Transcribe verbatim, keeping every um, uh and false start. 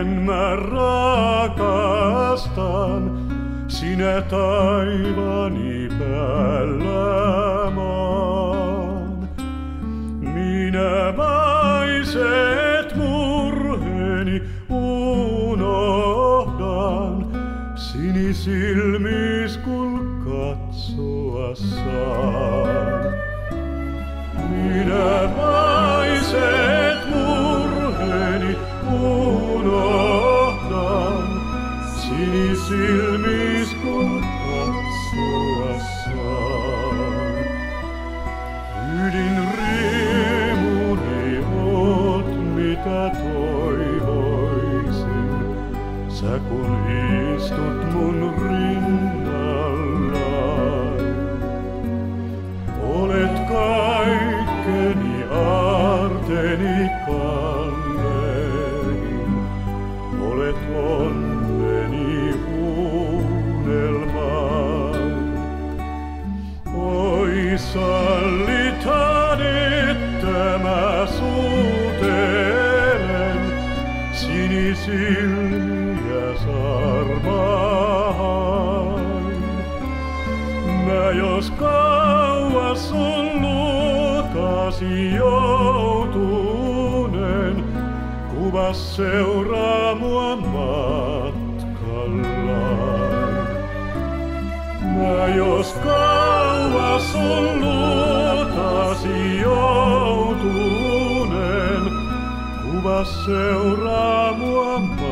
miten mä rakastan, sinä taivaani päällä maan. Minä maiset murheeni unohdan, sinisilmis kun katsoa saan. Minä maiset murheeni unohdan, sinisilmis kun katsoa saan. Ydinriemuni oot mitä toivoisin, sä kun istut mun rinnallani. Olet kaikkeni aarteeni kallein, olet onneni unelma. Oi sallithan, että mä suutelen, sinisilmiä sarmahain. Mä jos kauas sun luotasi joutunen, kuvas seuraa mua matkallain. Mä jos kauas sun luotasi joutunen, kuvas seuraa mua matkallain.